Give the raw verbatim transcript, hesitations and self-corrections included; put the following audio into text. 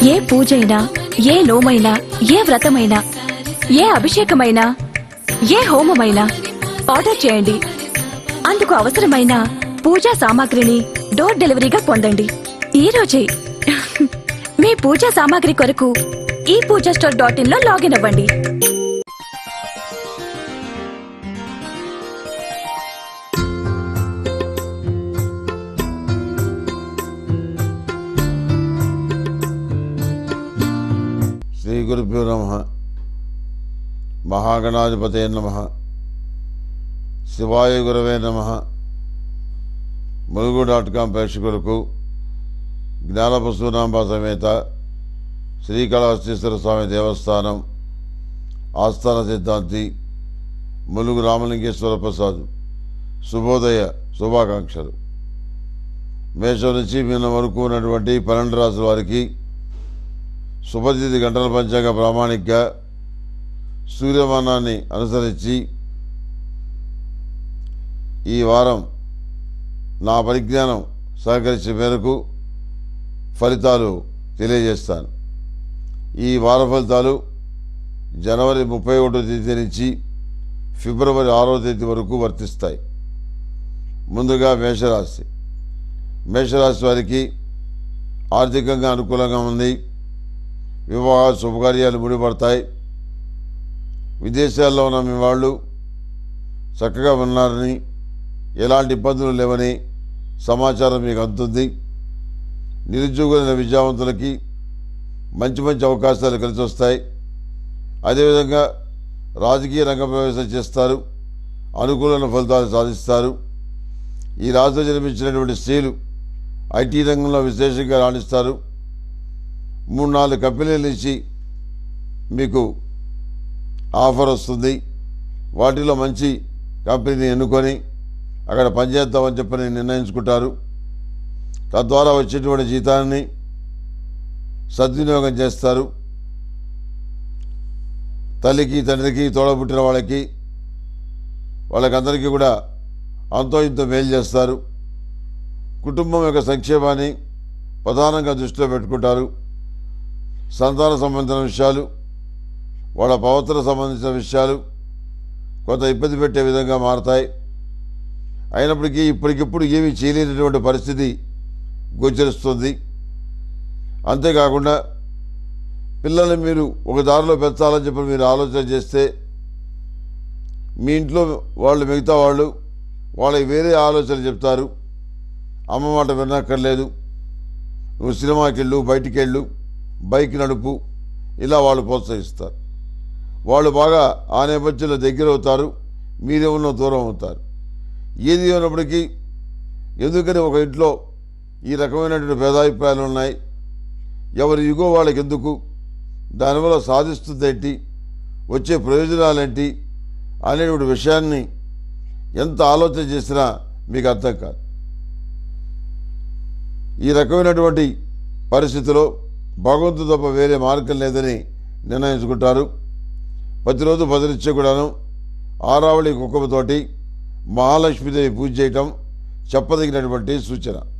ఏ పూజైనా, ఏ నోమైనా, ఏ వ్రతమైనా, ఏ అభిషేకమైనా, ఏ హోమమైనా ఆర్డర్ చేయండి. అందుకు అవసరమైన పూజా సామాగ్రిని డోర్ డెలివరీగా పొందండి. ఈ రోజే మీ పూజా సామాగ్రి కొరకు ఈ పూజా స్టోర్ డాట్ ఇన్ లో లాగిన్ అవ్వండి. శ్రీ గురుభ్యో నమః. మహాగణాధిపతే నమః. శివాయ గురవే నమః. ములుగు డాట్ కాం ప్రేక్షకులకు జ్ఞానపశునాంబ సమేత శ్రీకాళహస్తీశ్వర స్వామి దేవస్థానం ఆస్థాన సిద్ధాంతి ములుగు రామలింగేశ్వర ప్రసాద్ శుభోదయ శుభాకాంక్షలు. మేషం నుంచి మీన వరకు ఉన్నటువంటి పన్నెండు రాసుల వారికి శుభతిథి గంటల పంచాంగ ప్రామాణిక సూర్యమానాన్ని అనుసరించి ఈ వారం నా పరిజ్ఞానం సహకరించే మేరకు ఫలితాలు తెలియజేస్తాను. ఈ వార ఫలితాలు జనవరి ముప్పై ఒకటో తేదీ నుంచి ఫిబ్రవరి ఆరో తేదీ వరకు వర్తిస్తాయి. ముందుగా మేషరాశి. మేషరాశి వారికి ఆర్థికంగా అనుకూలంగా ఉంది. వివాహ శుభకార్యాలు ముడిపడతాయి. విదేశాల్లో ఉన్న మీ వాళ్ళు చక్కగా ఉన్నారని, ఎలాంటి ఇబ్బందులు లేవని సమాచారం మీకు అందుతుంది. నిరుద్యోగులైన విద్యావంతులకి మంచి మంచి అవకాశాలు కలిసి వస్తాయి. అదేవిధంగా రాజకీయ రంగ ప్రవేశం చేస్తారు. అనుకూలమైన ఫలితాలు సాధిస్తారు. ఈ రాశిలో జన్మించినటువంటి స్త్రీలు ఐటీ రంగంలో విశేషంగా రాణిస్తారు. మూడు నాలుగు కంపెనీల నుంచి మీకు ఆఫర్ వస్తుంది. వాటిలో మంచి కంపెనీని ఎన్నుకొని అక్కడ పనిచేద్దామని చెప్పని నిర్ణయించుకుంటారు. తద్వారా వచ్చేటువంటి జీతాన్ని సద్వినియోగం చేస్తారు. తల్లికి తండ్రికి తోడబుట్టిన వాళ్ళకి వాళ్ళకందరికీ కూడా అంతో ఇంతో మేలు చేస్తారు. కుటుంబం యొక్క సంక్షేమాన్ని ప్రధానంగా దృష్టిలో పెట్టుకుంటారు. సంతాన సంబంధించిన విషయాలు, వాళ్ళ ప్రవర్తన సంబంధించిన విషయాలు కొంత ఇబ్బంది పెట్టే విధంగా మారతాయి. అయినప్పటికీ ఇప్పటికిప్పుడు ఏమీ చేయలేనటువంటి పరిస్థితి గోచరిస్తుంది. అంతేకాకుండా పిల్లల్ని మీరు ఒక దారిలో పెంచాలని చెప్పి మీరు ఆలోచన చేస్తే మీ ఇంట్లో వాళ్ళు మిగతా వాళ్ళు వాళ్ళకి వేరే ఆలోచన చెప్తారు. అమ్మ మాట వినక్కర్లేదు, నువ్వు సినిమాకి వెళ్ళు, బయటికి వెళ్ళు, బైక్ నడుపు, ఇలా వాళ్ళు ప్రోత్సహిస్తారు. వాళ్ళు బాగా ఆ నేపథ్యంలో దగ్గర అవుతారు. మీరేమన్నా దూరం అవుతారు. ఏది అయినప్పటికీ ఎందుకని ఒక ఇంట్లో ఈ రకమైనటువంటి భేదాభిప్రాయాలు ఉన్నాయి, ఎవరి యుగో వాళ్ళకి ఎందుకు, దానివల్ల సాధిస్తుందేంటి, వచ్చే ప్రయోజనాలేంటి అనేటువంటి విషయాన్ని ఎంత ఆలోచన చేసినా మీకు అర్థం కాదు. ఈ రకమైనటువంటి పరిస్థితిలో భగవంతుడు తప్ప వేరే మార్గం లేదని నిర్ణయించుకుంటారు. ప్రతిరోజు భద్రచ్చ కూడాను ఆరావళి కుక్కమతోటి మహాలక్ష్మీదేవి పూజ చేయటం చెప్పదగినటువంటి సూచన.